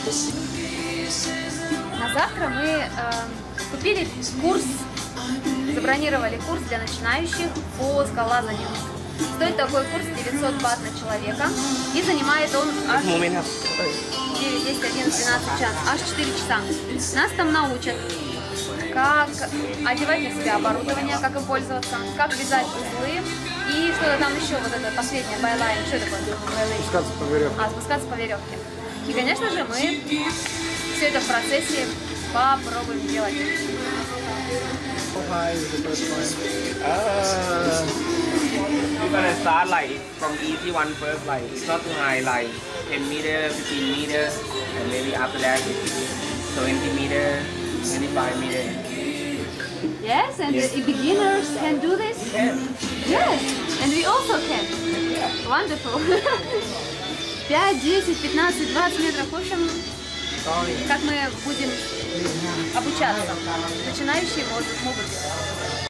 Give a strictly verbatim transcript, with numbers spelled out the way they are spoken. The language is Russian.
На завтра мы э, купили курс, забронировали курс для начинающих по скалолазанию. Стоит такой курс девятьсот бат на человека, и занимает он аж девять, десять, одиннадцать, двенадцать часов, аж четыре часа. Нас там научат, как одевать на себя оборудование, как им пользоваться, как вязать узлы и что-то там еще, вот это последнее, байлайн, что это такое? Спускаться по веревке. А, спускаться по веревке. И, конечно же, мы все это в процессе попробуем делать. We're gonna start like from easy one first, like it's not too high, like ten meter, fifteen meter, and maybe after that twenty meter, twenty-five meter. Yes, and yes. The beginners can do this? Yes. Yes, and we also can. Wonderful. пять, десять, пятнадцать, двадцать метров. В общем, как мы будем обучаться. Начинающие могут, могут делать.